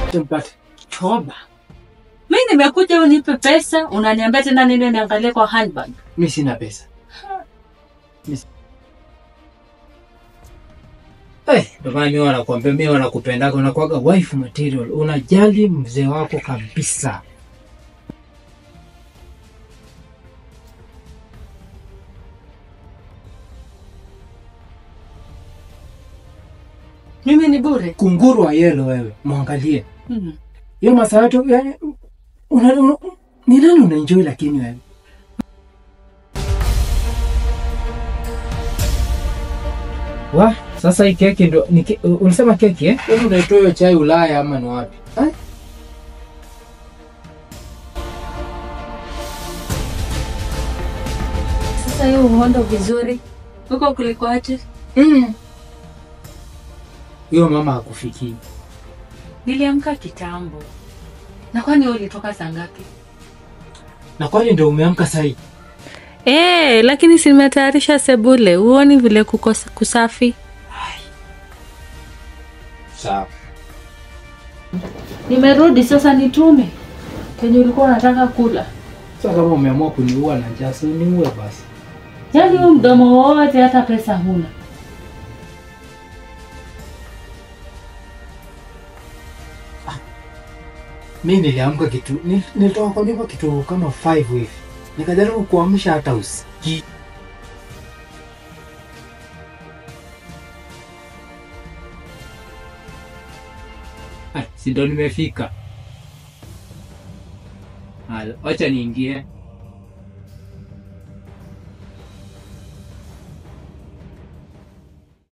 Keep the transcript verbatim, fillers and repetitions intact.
Tumpate. Toba. Mimi nimekuja unipe pesa, unaniambia tena nini niangalie kwa handbag. Mimi sina pesa. Mimi Eh, ndio maana mimi wanakuambia mimi wanakupenda, unakuaga wife material. Unajali mzee wako kabisa. Mimi ni bure. Kunguru wa yellow wewe, muangalie. Mhm. Hiyo masaa tu yani una, una ni nani unaenjoy lakini wewe? Wa, sasa hii keki ndo ulisema keki eh? Wewe unaitoa hiyo chai Ulaya ama ni wapi? Eh? Sasa hiyo uhondo vizuri. Uko kuliko aje? Mm. Hiyo mama hakufikii. Niliamka kitambo. Na kwani wewe ulitoka saa ngapi? Na kwani ndio umeamka sasa hivi? Eh, lakini si nimetayarisha sebule. Uone vile kuko kusafi. Sawa. Nimerudi sasa nitume. Kenye ulikuwa unataka kula. Sasa kama umeamua kuniua na njaa, si niue basi. Yaani wewe mdomo wote hata pesa huna. Mimi niliamka kitu, nilitoka kwa nyumba kitu kama five hivi. Nikajaribu kuamsha hata usikii. Ah, si ndo nimefika. Halo, acha niingie.